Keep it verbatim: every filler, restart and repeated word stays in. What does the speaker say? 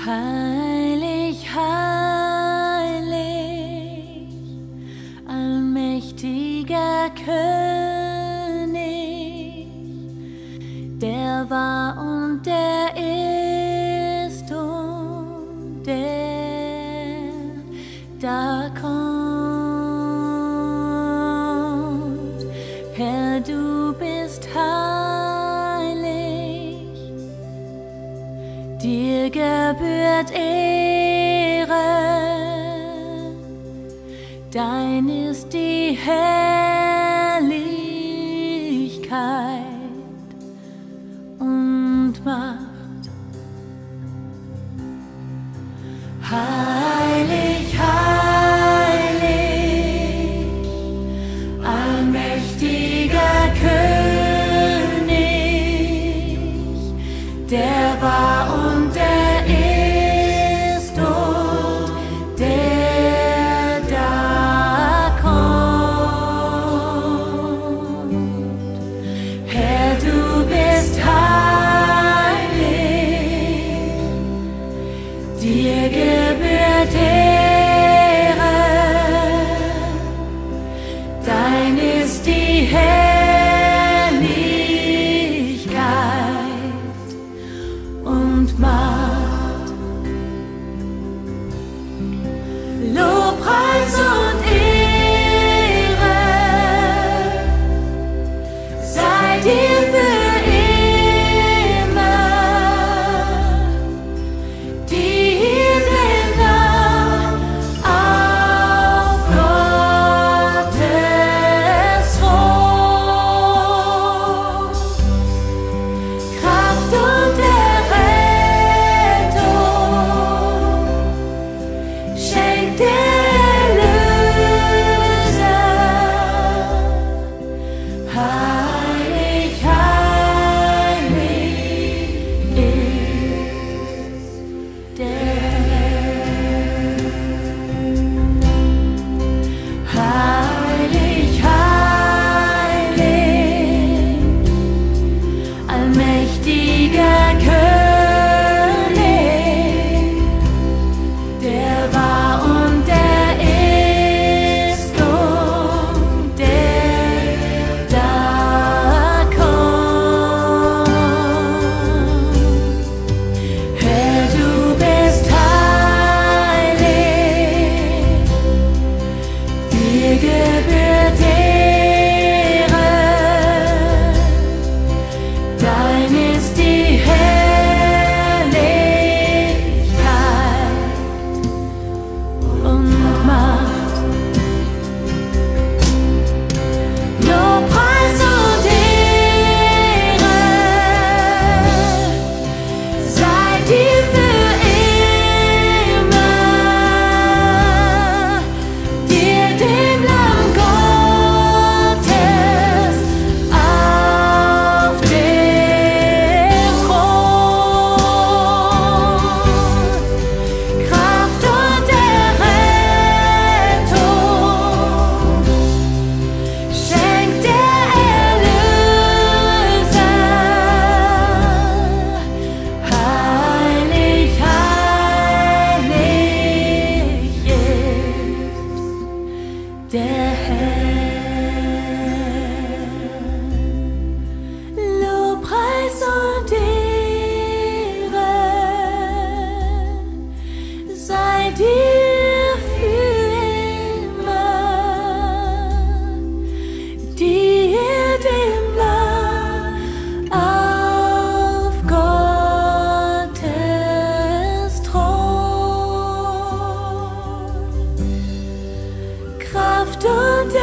Heilig, heilig, allmächtiger König, der war und der ist und der da kommt. Herr, du bist heilig, dir gebührt Ehre, dein ist die Herrlichkeit und Macht. Heilig, heilig, allmächtiger König, der war und der ist und der da kommt. Herr, du bist heilig, dir gebührt Ehre, dein ist die Herrlichkeit und Macht. Lobpreis und Ehre sei dir für immer, die hier den Namen auf Gottes Thron, Kraft und Errettung schenkt der Erlöser. Heilig, heilig ist der Herr. Heilig, heilig, allmächtiger König, der war und der ist und der da kommt. Herr, du bist heilig, dir gebührt Ehre, dein ist die Herrlichkeit und Macht. Lobpreis und Ehre sei dir für immer, dir dem Lamm Gottes auf dem Thron, Kraft und Errettung schenkt der Erlöser. Heilig, heilig ist der Herr. Lobpreis und Ehre sei dir für immer, dir dem Lamm auf Gottes Thron, Kraft und